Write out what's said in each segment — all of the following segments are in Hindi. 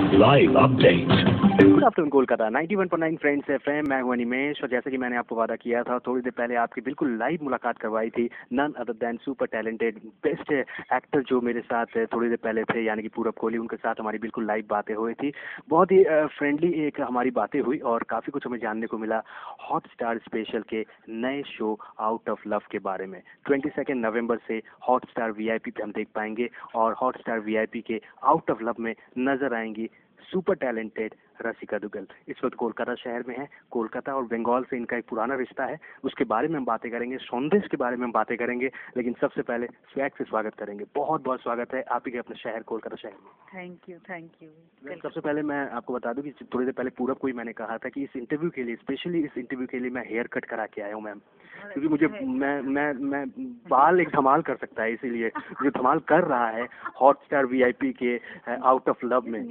Live update. Good afternoon Kolkata 91.9 friends FM. मैं हूं अनिमेश और जैसे कि मैंने आपको वादा किया था थोड़ी देर पहले आपकी बिल्कुल लाइव मुलाकात करवाई थी none other than super talented best actor जो मेरे साथ थोड़ी देर पहले थे यानी कि पूरब कोहली, उनके साथ हमारी बिल्कुल लाइव बातें हुई थी। बहुत ही फ्रेंडली एक हमारी बातें हुई और काफ़ी कुछ हमें जानने को मिला हॉट स्टार स्पेशल के नए शो आउट ऑफ लव के बारे में। 22 नवंबर से हॉट स्टार वीआईपी पे हम देख पाएंगे और हॉट स्टार वीआईपी के आउट ऑफ लव में नजर आएंगी सुपर टैलेंटेड रसिका दुगल। इस वक्त कोलकाता शहर में है। कोलकाता और बंगाल से इनका एक पुराना रिश्ता है, उसके बारे में हम बातें करेंगे, सौंदेश के बारे में हम बातें करेंगे, लेकिन सबसे पहले स्वैग से स्वागत करेंगे। बहुत बहुत स्वागत है आप ही के अपने शहर कोलकाता शहर में। Thank you. सबसे पहले मैं आपको बता दूं कि थोड़ी देर पहले पूरब को ही मैंने कहा था कि इस इंटरव्यू के लिए, स्पेशली इस इंटरव्यू के लिए मैं हेयर कट करा के आया हूँ मैम, क्योंकि मुझे मैं बाल एक धमाल कर सकता है, इसीलिए मुझे धमाल कर रहा है हॉट स्टार वीआईपी के आउट ऑफ लव में।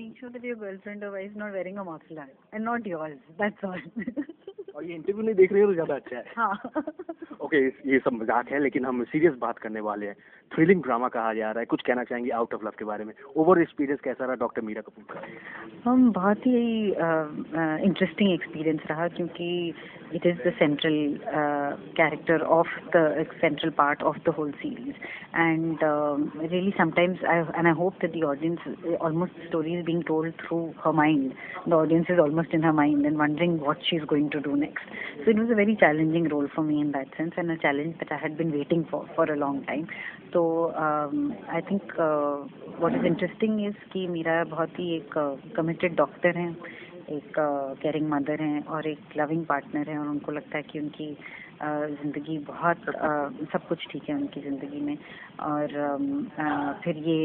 और ये इंटरव्यू नहीं देख रहे हो तो ज्यादा अच्छा है। हाँ। ओके, ये सब मजाक है, लेकिन हम सीरियस बात करने वाले हैं। थ्रिलिंग ड्रामा कहा जा रहा है, कुछ कहना चाहेंगे आउट ऑफ लव के बारे में? ओवर एक्सपीरियंस कैसा रहा डॉक्टर मीरा कपूर का? हम बहुत ही इंटरेस्टिंग एक्सपीरियंस रहा क्योंकि it is the central character of the central part of the whole series and really sometimes I hope that the audience, almost the story is being told through her mind. The audience is almost in her mind and wondering what she's going to do next. So it was a very challenging role for me in that sense, and a challenge that I had been waiting for a long time. So I think what is interesting is कि मीरा बहुत ही एक committed doctor हैं, एक केयरिंग मदर हैं और एक लविंग पार्टनर हैं, और उनको लगता है कि उनकी ज़िंदगी बहुत सब कुछ ठीक है उनकी ज़िंदगी में। और फिर ये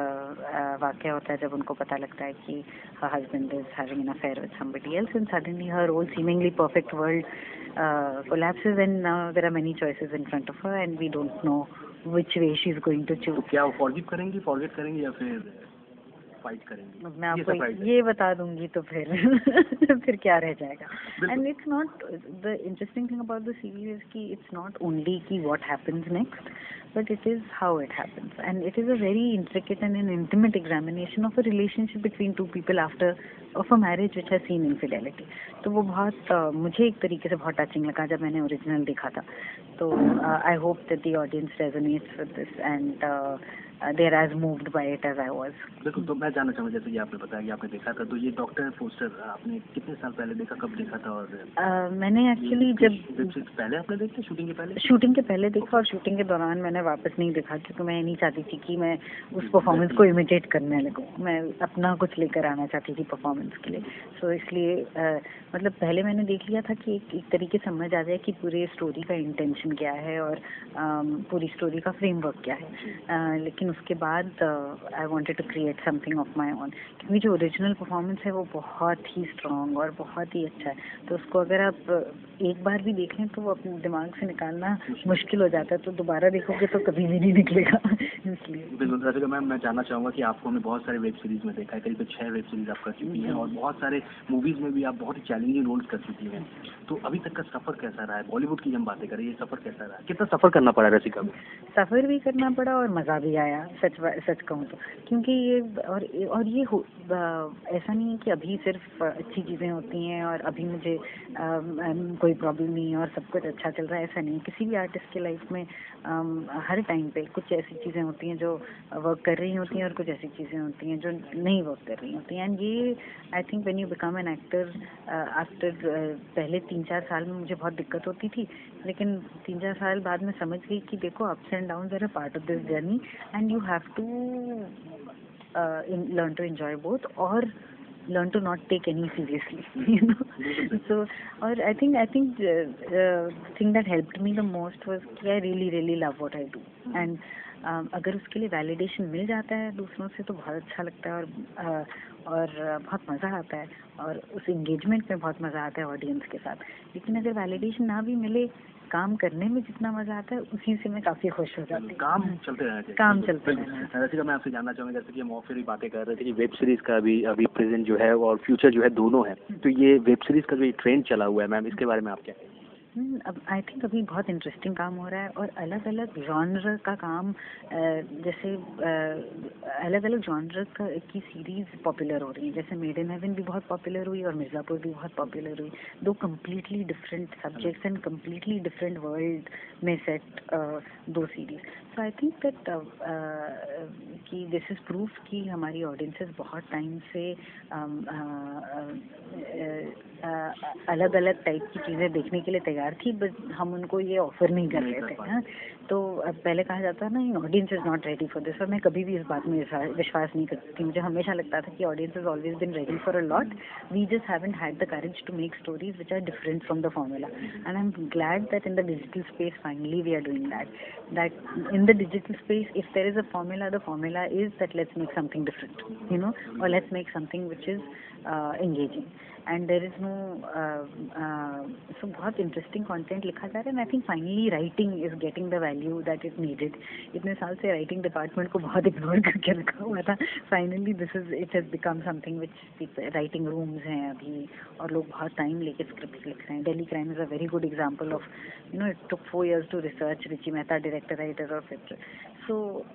वाक़या होता है जब उनको पता लगता है कि her husband is having an affair with somebody else, and suddenly her whole seemingly perfect world collapses, and now there are many choices in front of her and we don't know which way she's going to choose. तो क्या वो फॉरगेट करेंगी या फिर फाइट करेंगी? मैं आपको ये बता दूंगी तो फिर फिर क्या रह जाएगा। And it's not the interesting thing about the series कि इट्स नॉट ओनली कि what happens next, but it is how it happens, and it is a very intricate and an intimate examination of a relationship between two people after of a marriage which has seen infidelity. तो वो बहुत मुझे एक तरीके से बहुत टचिंग लगा जब मैंने ओरिजिनल देखा था। तो I hope that the audience resonates with this and they are as moved by it as I was. बिल्कुल। तो मैं जानना चाहूँगा, जैसे कि आपने बताया कि आपने देखा था, तो ये डॉक्टर पोस्टर आपने कितने साल पहले देखा, कब देखा था? और मैंने एक्चुअली जब पहले आपने देखा, शूटिंग के पहले देखा, और शूटिंग के दौरान मैंने वापस नहीं देखा क्योंकि मैं नहीं चाहती थी कि मैं उस परफॉर्मेंस को इमिटेट करने लगूँ। मैं अपना कुछ लेकर आना चाहती थी परफॉर्मेंस के लिए। सो इसलिए मतलब पहले मैंने देख लिया था कि एक तरीके समझ आ जाए कि पूरे स्टोरी का इंटेंशन क्या है और पूरी स्टोरी का फ्रेमवर्क क्या है। लेकिन उसके बाद I wanted to create something of my own, क्योंकि जो ओरिजिनल परफॉर्मेंस है वो बहुत ही स्ट्रॉन्ग और बहुत ही अच्छा है। तो उसको अगर आप एक बार भी देख लें तो वो अपने दिमाग से निकालना मुश्किल हो जाता है, तो दोबारा देखोगे तो कभी भी नहीं निकलेगा। इसलिए बिल्कुल रसिका मैम, मैं जानना चाहूँगा कि आपको हमने बहुत सारे वेब सीरीज में देखा है, करीब 6 वेब सीरीज आप कर चुकी हैं और बहुत सारे मूवीज में भी आप बहुत ही चैलेंजिंग रोल्स कर चुकी हैं। तो अभी तक का सफर कैसा रहा है? बॉलीवुड की हम बातें करें, ये सफर कैसा रहा है? कितना सफर करना पड़ा रसिका में? सफ़र भी करना पड़ा और मज़ा भी आया, सच कहूँ तो, क्योंकि ये और ये ऐसा नहीं है कि अभी सिर्फ अच्छी चीज़ें होती हैं और अभी मुझे कोई प्रॉब्लम नहीं है और सब कुछ अच्छा चल रहा है, ऐसा नहीं। किसी भी आर्टिस्ट के लाइफ में हर टाइम पे कुछ ऐसी चीज़ें होती हैं जो वर्क कर रही होती हैं और कुछ ऐसी चीज़ें होती हैं जो नहीं वर्क कर रही होती हैं। एंड ये I think when you become an actor after पहले 3-4 साल में मुझे बहुत दिक्कत होती थी, लेकिन 3-4 साल बाद में समझ गई कि देखो ups and downs are a part of this journey and you have to learn to enjoy both or learn to not take any seriously, you know. So or I think thing that helped me the most was I really love what I do, and अगर उसके लिए वैलिडेशन मिल जाता है दूसरों से तो बहुत अच्छा लगता है और बहुत मज़ा आता है और उस एंगेजमेंट में बहुत मज़ा आता है ऑडियंस के साथ। लेकिन अगर वैलिडेशन ना भी मिले, काम करने में जितना मज़ा आता है उसी से मैं काफ़ी खुश हो जाती हूँ। काम चलते रहना चाहिए। रसिका, मैं आपसे जानना चाहूँगा, जैसे कि हम ऑफ एयर बातें कर रहे थे कि वेब सीरीज़ का अभी प्रेजेंट जो है और फ्यूचर जो है दोनों है, तो ये वेब सीरीज़ का जो ट्रेंड चला हुआ है मैम, इसके बारे में आप क्या? अब आई थिंक अभी बहुत इंटरेस्टिंग काम हो रहा है और अलग अलग जॉनर का काम, जैसे अलग अलग जॉनर की सीरीज पॉपुलर हो रही है। जैसे मेड इन हेवन भी बहुत पॉपुलर हुई और मिर्ज़ापुर भी बहुत पॉपुलर हुई। दो completely different subjects and completely different world में सेट दो series. So I think that कि दिस इज प्रूफ कि हमारी ऑडियंसेस बहुत टाइम से अलग अलग टाइप की चीज़ें देखने के लिए तैयार थी, बस हम उनको ये ऑफर नहीं कर रहे थे। हाँ, तो पहले कहा जाता है ना, audience is not ready for this, और मैं कभी भी इस बात में विश्वास नहीं करती थी। मुझे हमेशा लगता था कि audience is always been ready for a lot, we just haven't had the courage to make stories which are different from the formula, and I am glad that in the digital space finally we are doing that in the digital space. If there is a formula, the formula is that let's make something different, or let's make something which is engaging, and there is no so बहुत interesting content लिखा जा रहा है, and I think finally writing is getting the value that it needed. इतने साल से writing department को बहुत ignore करके रखा हुआ था. Finally it has become something which people, writing rooms हैं अभी, और लोग बहुत time लेके scripts लिख रहे हैं. Delhi Crime is a very good example of, it took 4 years to research Richi Mehta, director, writer of it. So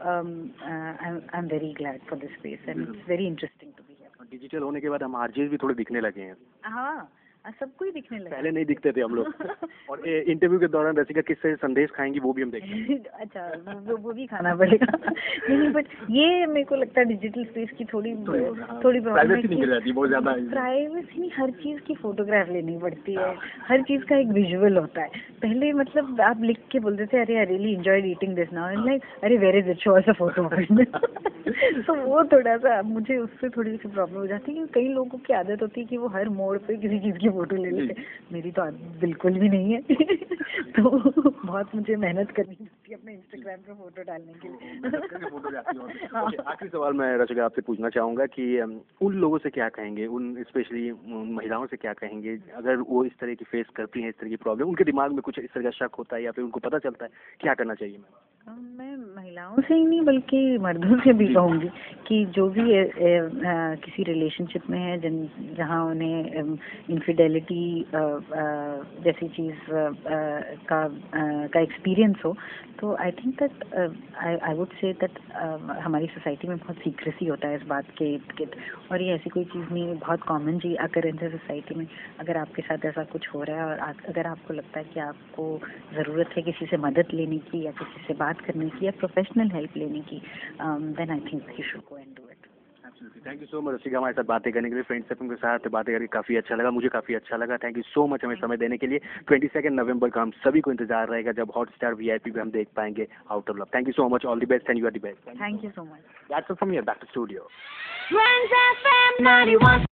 I'm very glad for this space, and it's very interesting to be here. Digital होने के बाद हम आरजेस भी थोड़े दिखने लगे हैं। हाँ, सबको ही दिखने लगा। पहले नहीं दिखते थे हम लोग। और इंटरव्यू के दौरान रसिका किससे संदेश खाएंगी वो भी हम देखेंगे। अच्छा, वो भी खाना पड़ेगा। नहीं, बट ये मेरे को लगता है डिजिटल स्पेस की थोड़ी प्राइवेसी नहीं मिल जाती बहुत ज्यादा। प्राइवेसी नहीं, हर चीज की फोटोग्राफ लेनी पड़ती है, हर चीज का एक विजुअल होता है। पहले मतलब आप लिख के बोलते थे, अरे I really enjoyed eating this now, and like अरे where is it, show us a photo. तो वो थोड़ा सा मुझे उससे थोड़ी सी प्रॉब्लम हो जाती है कि कई लोगों की आदत होती है कि वो हर मोड़ पे किसी चीज की फोटो ले लेते। मेरी तो आदत बिल्कुल भी नहीं है। तो बहुत मुझे मेहनत करनी पड़ती है अपने इंस्टाग्राम पे फोटो डालने के लिए। आखिरी सवाल मैं रसिका आपसे पूछना चाहूंगा कि उन लोगों से क्या कहेंगे, उन स्पेशली महिलाओं से क्या कहेंगे अगर वो इस तरह की फेस करती हैं, इस तरह की प्रॉब्लम, उनके दिमाग में कुछ इस तरह का शक होता है या फिर उनको पता चलता है, क्या करना चाहिए? मैं महिलाओं से ही नहीं बल्कि मर्दों से भी कहूँगी कि जो भी किसी रिलेशनशिप में है जहाँ उन्हें इनफिडेलिटी जैसी चीज़ का एक्सपीरियंस हो, तो I think that I would say that हमारी सोसाइटी में बहुत सीक्रेसी होता है इस बात के इर्द, और ये ऐसी कोई चीज़ नहीं है, बहुत कॉमन जी अकरेंस है सोसाइटी में। अगर आपके साथ ऐसा कुछ हो रहा है और अगर आपको लगता है कि आपको ज़रूरत है किसी से मदद लेने की या किसी से बात करने की या प्रोफेशनल हेल्प लेने की, then I think you should go and do it. Thank you so much Rasika, हमारे साथ बातें करने के लिए। फ्रेंड्स एफएम के साथ बातें करके काफ़ी अच्छा लगा, मुझे काफ़ी अच्छा लगा। थैंक यू सो मच हमें समय देने के लिए। 22 नवंबर का हम सभी को इंतजार रहेगा जब हॉटस्टार वीआईपी पे हम देख पाएंगे out of love. Thank you so much, all the best and you are the best. Thank you so much. That's all from here, back to studio. Friends FM 91.